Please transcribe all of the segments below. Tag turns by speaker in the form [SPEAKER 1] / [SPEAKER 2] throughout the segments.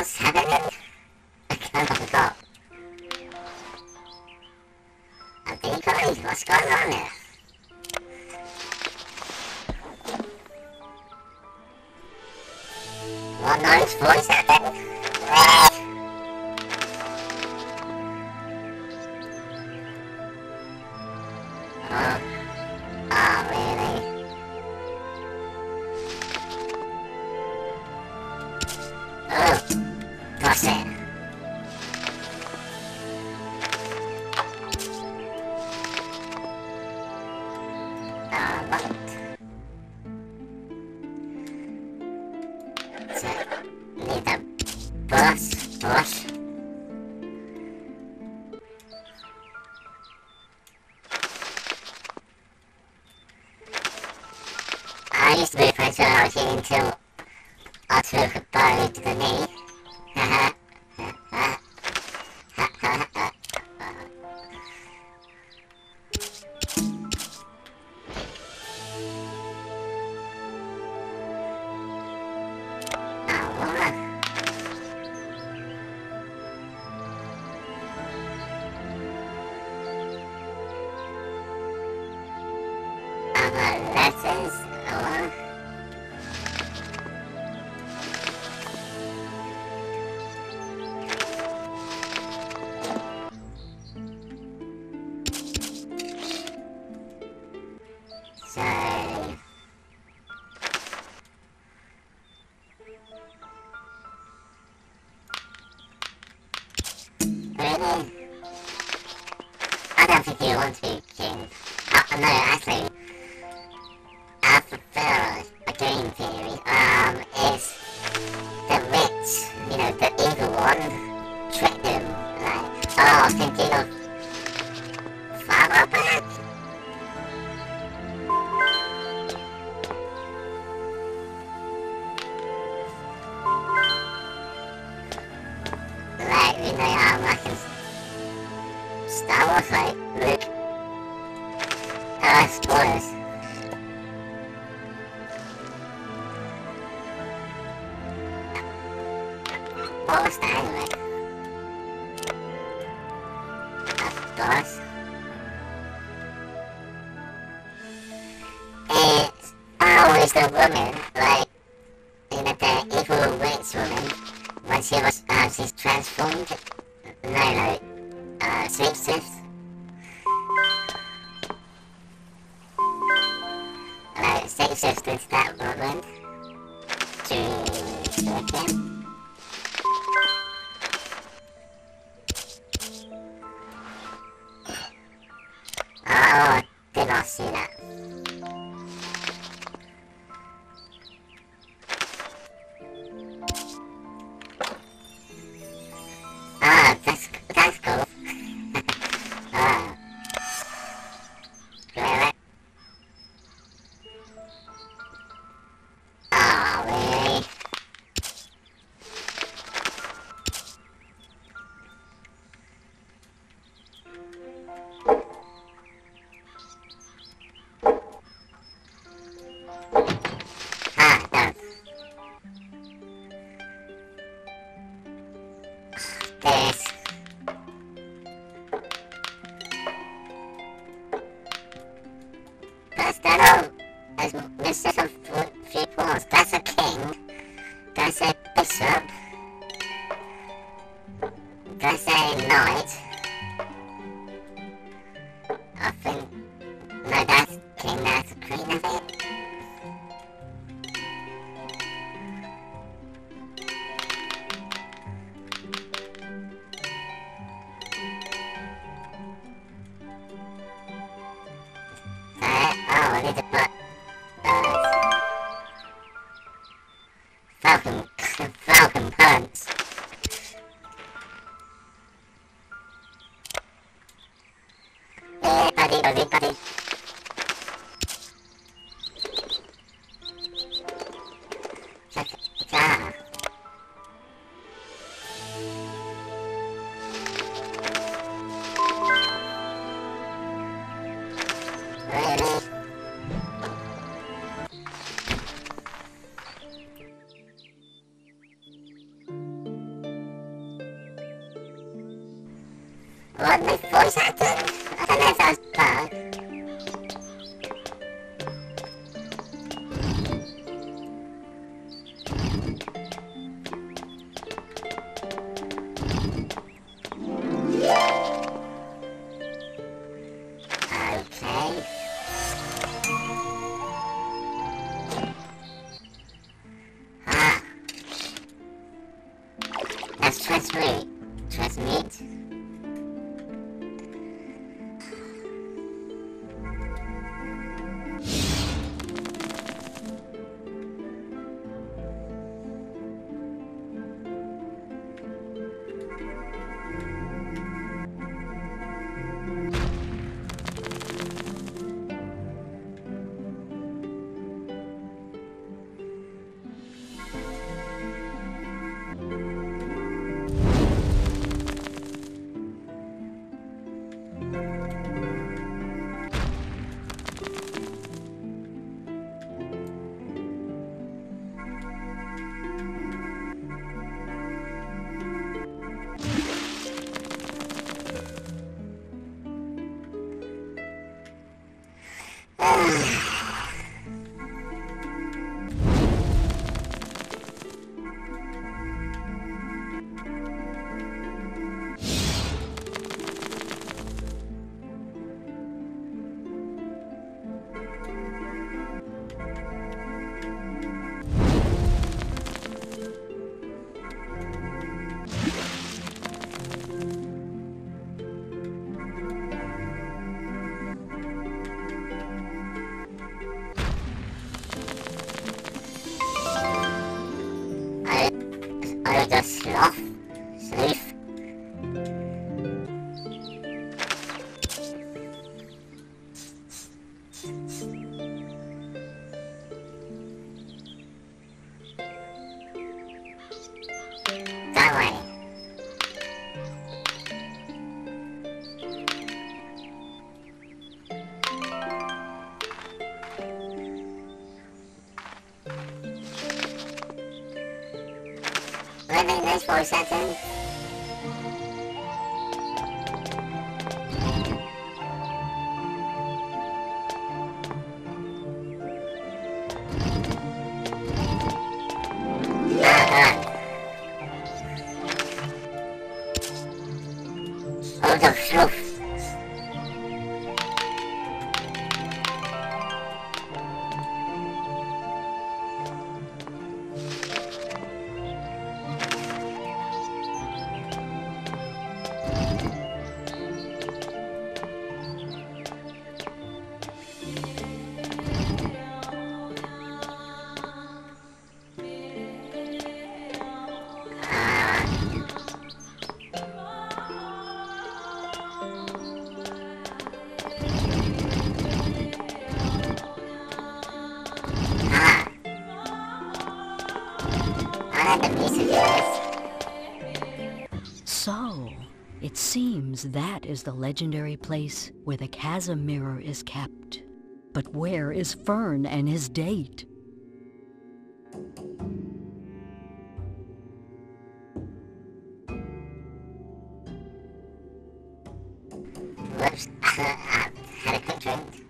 [SPEAKER 1] what's happening? I kind of forgot. I'm decoy. What's going on here? What nice voice acting? Oh, really? Oh, that's it. What? So, need a bus. I used to be friends when I was here until I took a bow to the knee. Lessons? So... Really? I don't think you want to be king. Oh, no, actually... I prefer a game theory, is the witch, you know, the evil one, tricked them, like, oh, thinking of Father Back? Like, you know, like in Star Wars, like, Luke, spoilers. What was that anyway? Of course. It's always the woman, like, you know, the evil witch woman, when she was, she's transformed. No, sleep shift. Sleep shift into that woman. To him. Oh, did not see that. Ah, that's cool. Ah, really? Oh, really? This. Costello is Mistress of Three Pawns. That's a king. That's a bishop. That's a knight. I think... No, that's king, that's a queen, I think. I need to put Falcon Punch. Hey, buddy. Cha-cha. Really? What, my voice acting? I don't know if that was bad. Okay. Ah. Let's transmute. Transmute. Are the sloth? Sleuth? That way. Living this voice acting. Oh, the sloth.
[SPEAKER 2] So, it seems that is the legendary place where the chasm mirror is kept. But where is Fern and his date?
[SPEAKER 1] Whoops. Had a quick drink.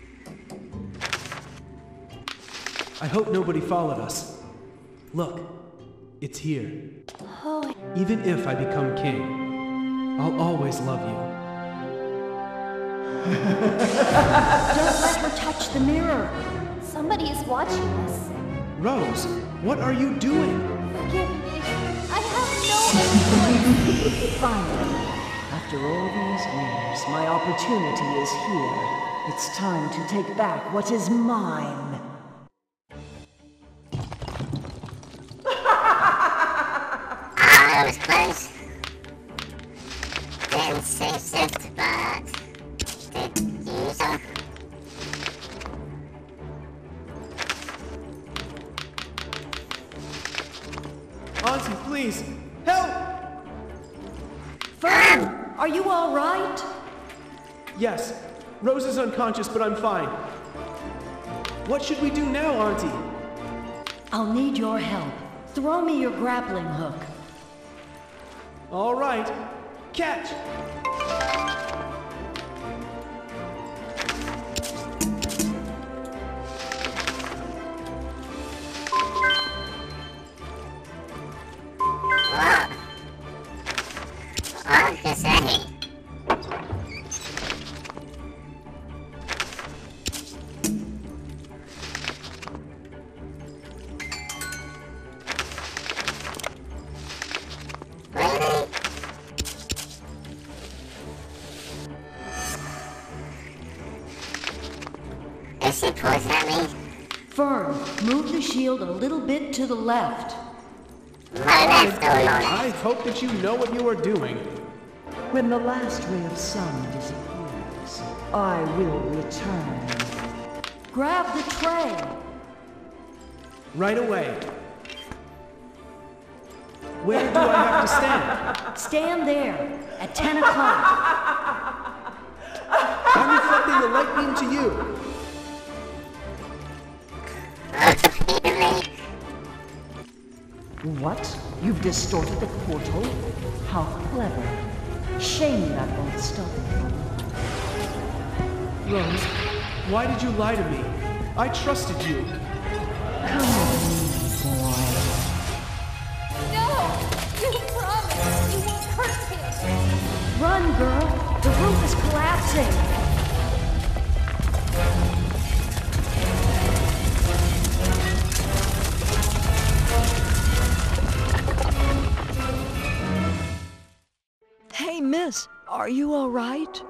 [SPEAKER 3] I hope nobody followed us. Look, it's here.
[SPEAKER 4] Oh,
[SPEAKER 3] Even if I become king, I'll always love you.
[SPEAKER 2] Don't let her touch the mirror!
[SPEAKER 4] somebody is watching us.
[SPEAKER 3] Rose, what are you doing?
[SPEAKER 4] Forgive me. I have no choice.
[SPEAKER 5] Finally, after all these years, my opportunity is here. It's time to take back what is mine.
[SPEAKER 1] I was close. Didn't say shift, but did you so?
[SPEAKER 3] Auntie, please, help!
[SPEAKER 5] Fern, are you all right?
[SPEAKER 3] Yes, Rose is unconscious, but I'm fine. What should we do now, Auntie?
[SPEAKER 2] I'll need your help. Throw me your grappling hook.
[SPEAKER 3] All right, catch!
[SPEAKER 1] Whoa. What is that? Really? Is she poison at me?
[SPEAKER 2] Fern, move the shield a little bit to the left.
[SPEAKER 1] My left, oh lord.
[SPEAKER 3] I hope that you know what you are doing.
[SPEAKER 5] When the last ray of sun disappears, I will return.
[SPEAKER 2] Grab the tray.
[SPEAKER 3] Right away. Where do I have to stand?
[SPEAKER 2] Stand there at 10 o'clock.
[SPEAKER 3] I'm reflecting the light beam to you.
[SPEAKER 1] Really?
[SPEAKER 5] What? You've distorted the portal? How clever. Shame that won't stop you.
[SPEAKER 3] Rose, why did you lie to me? I trusted you.
[SPEAKER 5] Come with me, boy.
[SPEAKER 4] No! You promised you won't hurt him!
[SPEAKER 2] Run, girl. The roof is collapsing.
[SPEAKER 6] Hey, miss, are you all right?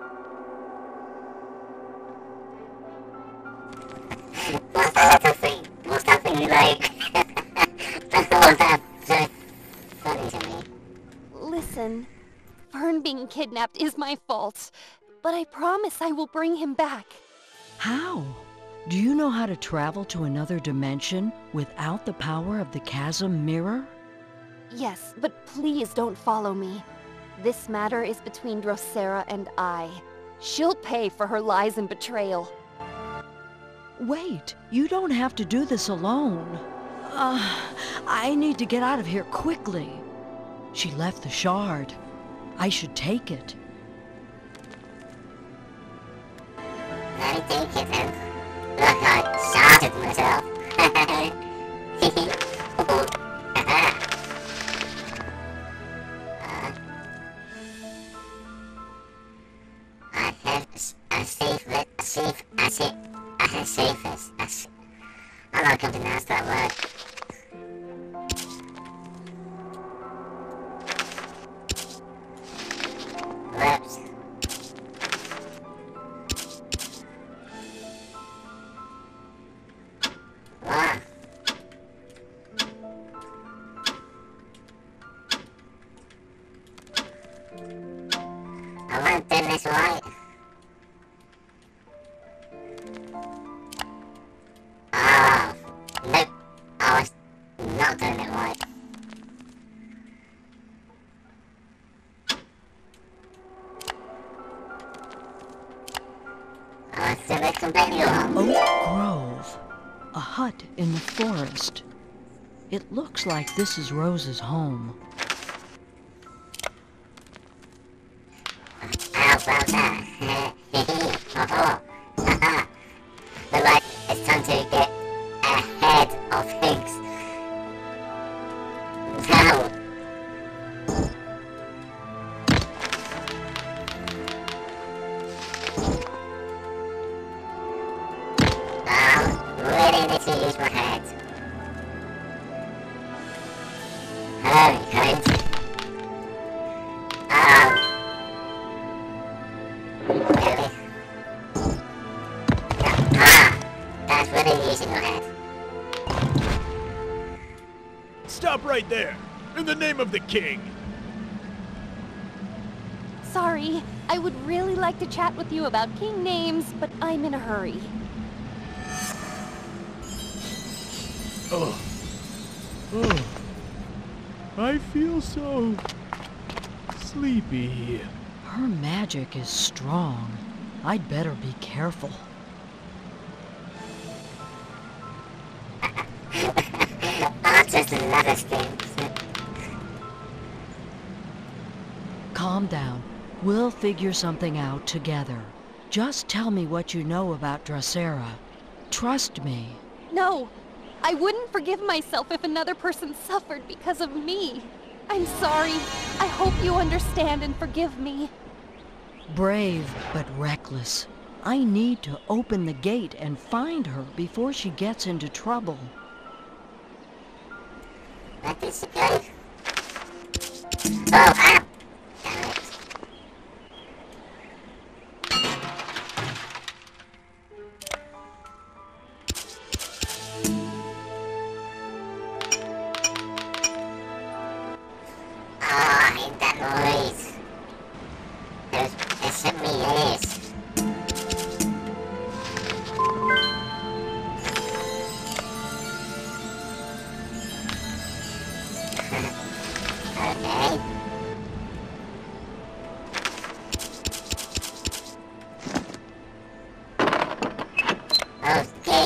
[SPEAKER 1] What's that thing like? What's that so funny to me?
[SPEAKER 4] Listen, Fern being kidnapped is my fault, but I promise I will bring him back.
[SPEAKER 2] How? Do you know how to travel to another dimension without the power of the chasm mirror?
[SPEAKER 4] Yes, but please don't follow me. This matter is between Drosera and I. She'll pay for her lies and betrayal.
[SPEAKER 2] Wait, you don't have to do this alone. I need to get out of here quickly. She left the shard. I should take it.
[SPEAKER 1] Let me take it then. Look, I shot myself. I have safest. I'm not going to pronounce that word. Whoops. What? I want to do this right. Ah, nope. I was not doing it right. I was doing it completely wrong.
[SPEAKER 2] Oak Grove. A hut in the forest. It looks like this is Rose's home.
[SPEAKER 1] How about that? Look like it's time to get ahead of things. Now. I really need to use my head. Hello, Kate. Really? That's really using your head.
[SPEAKER 7] Stop right there! In the name of the king!
[SPEAKER 4] Sorry, I would really like to chat with you about king names, but I'm in a hurry.
[SPEAKER 7] Oh. I feel so sleepy.
[SPEAKER 2] Her magic is strong. I'd better be careful.
[SPEAKER 1] That's just another skin.
[SPEAKER 2] Calm down. We'll figure something out together. Just tell me what you know about Drosera. Trust me.
[SPEAKER 4] No, I wouldn't forgive myself if another person suffered because of me. I'm sorry. I hope you understand and forgive me.
[SPEAKER 2] Brave, but reckless. I need to open the gate and find her before she gets into trouble.
[SPEAKER 1] That is good. Oh, ah! Damn it. Oh, I hate that noise. There certainly is. Okay. Okay.